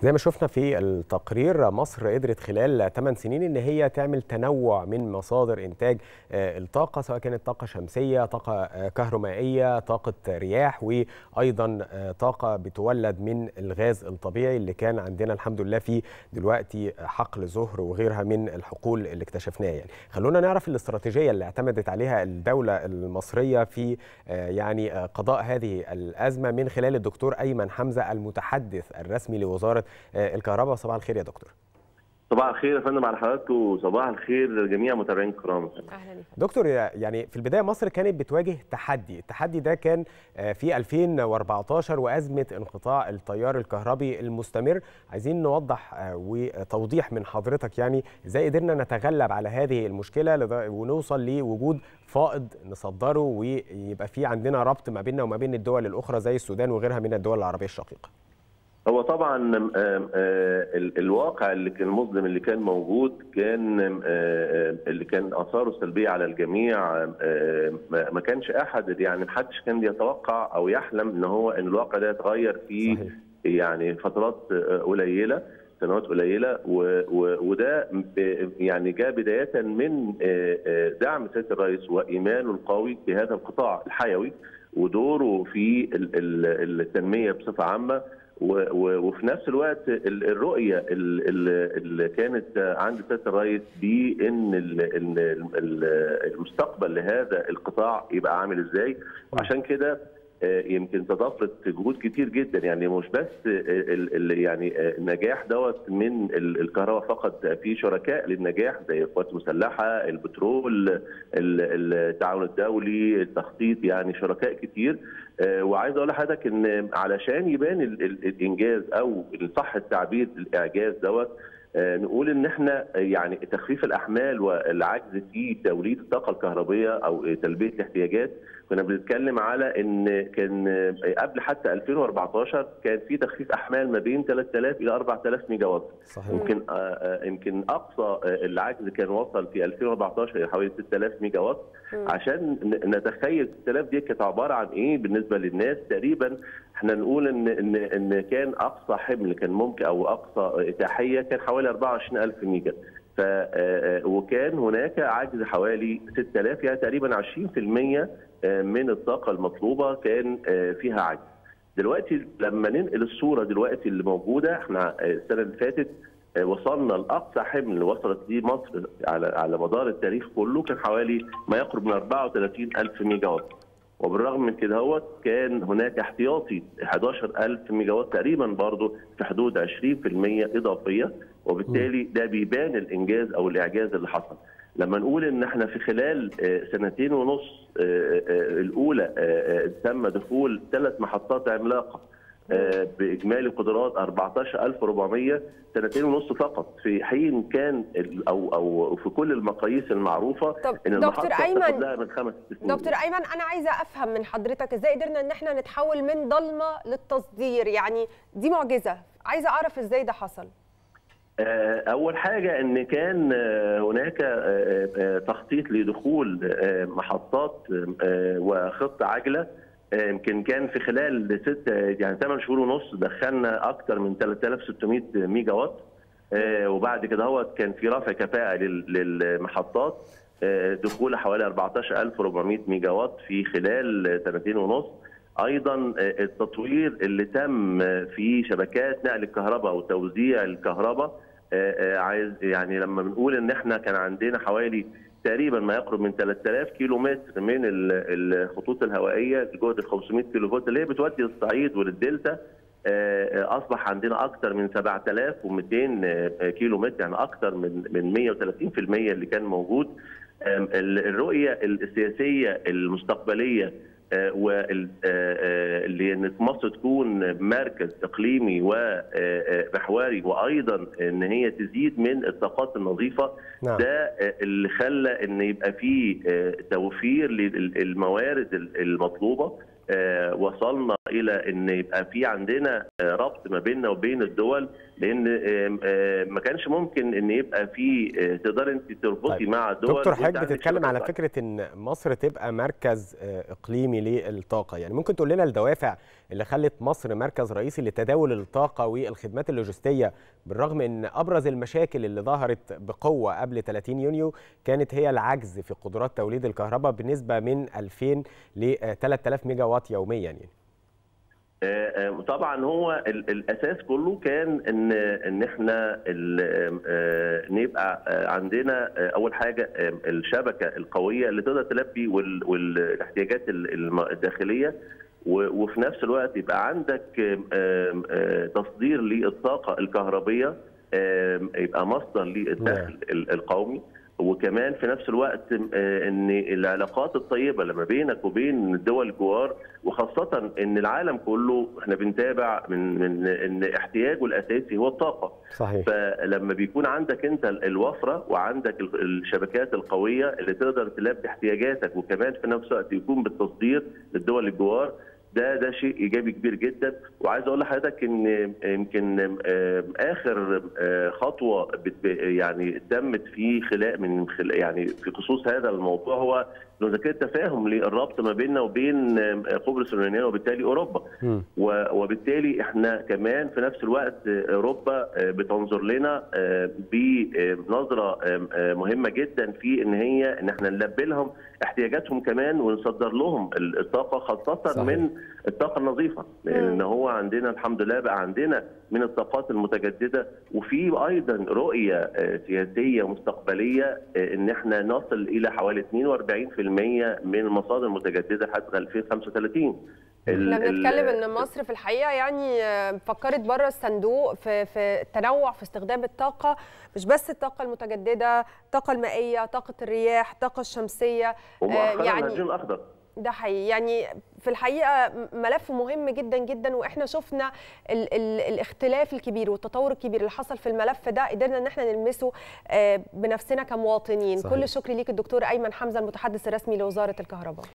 زي ما شفنا في التقرير، مصر قدرت خلال 8 سنين ان هي تعمل تنوع من مصادر انتاج الطاقه، سواء كانت طاقه شمسيه، طاقه كهرومائيه، طاقه رياح، وايضا طاقه بتولد من الغاز الطبيعي اللي كان عندنا الحمد لله في دلوقتي حقل زهر وغيرها من الحقول اللي اكتشفناها. يعني خلونا نعرف الاستراتيجيه اللي اعتمدت عليها الدوله المصريه في يعني قضاء هذه الازمه من خلال الدكتور ايمن حمزه المتحدث الرسمي لوزاره الكهرباء. صباح الخير يا دكتور. صباح الخير يا فندم على حضراتكم، وصباح الخير لجميع متابعين الكرام. اهلا بك دكتور. يعني في البدايه مصر كانت بتواجه التحدي ده كان في 2014 وازمه انقطاع التيار الكهربي المستمر. عايزين نوضح وتوضيح من حضرتك يعني ازاي قدرنا نتغلب على هذه المشكله ونوصل لوجود فائض نصدره ويبقى في عندنا ربط ما بيننا وما بين الدول الاخرى زي السودان وغيرها من الدول العربيه الشقيقه. هو طبعا الواقع اللي كان المظلم اللي كان موجود كان اللي كان اثاره سلبيه على الجميع. ما كانش احد يعني محدش كان بيتوقع او يحلم ان الواقع ده يتغير في صحيح. يعني فترات قليله، سنوات قليله، وده يعني جاء بدايه من دعم سياده الرئيس وايمانه القوي بهذا القطاع الحيوي ودوره في التنميه بصفه عامه، وفي نفس الوقت الرؤيه اللي كانت عند سياده الرئيس بان المستقبل لهذا القطاع يبقى عامل ازاي. وعشان كده يمكن تضافرت جهود كتير جدا، يعني مش بس يعني النجاح دوت من الكهرباء فقط، في شركاء للنجاح زي القوات المسلحه، البترول، التعاون الدولي، التخطيط، يعني شركاء كتير. وعايز اقول لحضرتك ان علشان يبان الانجاز او صح التعبير الاعجاز دوت، نقول ان احنا يعني تخفيف الاحمال والعجز في توليد الطاقه الكهربائيه او تلبيه الاحتياجات. كنا بنتكلم على ان كان قبل حتى 2014 كان في تخفيف احمال ما بين 3000 الى 4000 ميجا وات. صحيح. يمكن اقصى العجز كان وصل في 2014 الى حوالي 6000 ميجا وات. عشان نتخيل 6000 دي كانت عباره عن ايه بالنسبه للناس. تقريبا احنا نقول ان كان اقصى حمل كان ممكن او اقصى اتاحيه كان حوالي 24000 ميجا. وكان هناك عجز حوالي 6000، يعني تقريبا 20% من الطاقه المطلوبه كان فيها عجز. دلوقتي لما ننقل الصوره دلوقتي اللي موجوده، احنا السنه اللي فاتت وصلنا لاقصى حمل وصلت ليه مصر على مدار التاريخ كله كان حوالي ما يقرب من 34000 ميجا وات. وبالرغم من كده هو كان هناك احتياطي 11000 ميجا وات تقريبا، برضه في حدود 20% اضافيه، وبالتالي ده بيبان الانجاز او الاعجاز اللي حصل. لما نقول ان احنا في خلال سنتين ونص الاولى تم دخول 3 محطات عملاقه باجمالي قدرات 14400، سنتين ونص فقط، في حين كان او في كل المقاييس المعروفه ان المحطه تاخد لها من 5 سنين. دكتور ايمن، انا عايزه افهم من حضرتك ازاي قدرنا ان احنا نتحول من ضلمه للتصدير؟ يعني دي معجزه، عايزه اعرف ازاي ده حصل. أول حاجة إن كان هناك تخطيط لدخول محطات وخطة عاجلة. يمكن كان في خلال 8 شهور ونص دخلنا أكثر من 3600 ميجا وات، وبعد كده هو كان في رفع كفاءة للمحطات، دخول حوالي 14400 ميجا وات في خلال سنتين ونص. ايضا التطوير اللي تم في شبكات نقل الكهرباء وتوزيع الكهرباء. عايز يعني لما بنقول ان احنا كان عندنا حوالي تقريبا ما يقرب من 3000 كيلو متر من الخطوط الهوائيه لجهد 500 كيلو فولت اللي هي بتودي الصعيد والدلتا، اصبح عندنا اكثر من 7200 كيلو متر، يعني اكثر من 130% اللي كان موجود. الرؤيه السياسيه المستقبليه واللي ان مصر تكون مركز اقليمي ومحوري، وايضا ان هي تزيد من الطاقات النظيفه. نعم. ده اللي خلى ان يبقى في توفير للموارد المطلوبه. وصلنا الى ان يبقى في عندنا ربط ما بيننا وبين الدول، لان ما كانش ممكن ان يبقى في تقدر انت تربطي مع الدول. دكتور حضرتك بتتكلم على فكره ان مصر تبقى مركز اقليمي للطاقه، يعني ممكن تقول لنا الدوافع اللي خلت مصر مركز رئيسي لتداول الطاقه والخدمات اللوجستيه، بالرغم ان ابرز المشاكل اللي ظهرت بقوه قبل 30 يونيو كانت هي العجز في قدرات توليد الكهرباء بنسبه من 2000 ل 3000 ميجا وات يوميا يعني. طبعا هو الاساس كله كان ان احنا نبقى عندنا اول حاجه الشبكه القويه اللي تقدر تلبي والاحتياجات الداخليه، وفي نفس الوقت يبقى عندك تصدير للطاقه الكهربيه، يبقى مصدر للدخل القومي، وكمان في نفس الوقت ان العلاقات الطيبه لما بينك وبين الدول الجوار، وخاصه ان العالم كله احنا بنتابع من ان احتياجه الاساسي هو الطاقه. صحيح. فلما بيكون عندك انت الوفره وعندك الشبكات القويه اللي تقدر تلبي احتياجاتك، وكمان في نفس الوقت يكون بالتصدير للدول الجوار، ده شيء ايجابي كبير جدا. وعايز اقول لحضرتك ان يمكن اخر خطوه يعني تمت في يعني في خصوص هذا الموضوع هو مذكره تفاهم للربط ما بيننا وبين قبرص اليونانيه وبالتالي اوروبا. وبالتالي احنا كمان في نفس الوقت اوروبا بتنظر لنا بنظره مهمه جدا في ان احنا نلبي لهم احتياجاتهم كمان، ونصدر لهم الطاقه، خاصه صحيح. من الطاقه النظيفه، لان هو عندنا الحمد لله بقى عندنا من الطاقات المتجدده، وفي ايضا رؤيه سياسيه مستقبليه ان احنا نصل الى حوالي 42% من المصادر المتجدده حتى 2035. احنا بنتكلم ان مصر في الحقيقه يعني فكرت بره الصندوق في التنوع في استخدام الطاقه، مش بس الطاقه المتجدده، الطاقه المائيه، طاقه الرياح، الطاقه الشمسيه، يعني الهيدروجين الاخضر. ده حقيقي، يعني في الحقيقه ملف مهم جدا جدا، واحنا شفنا الاختلاف الكبير والتطور الكبير اللي حصل في الملف ده، قدرنا ان احنا نلمسه بنفسنا كمواطنين. صحيح. كل الشكر ليك الدكتور ايمن حمزه، المتحدث الرسمي لوزاره الكهرباء.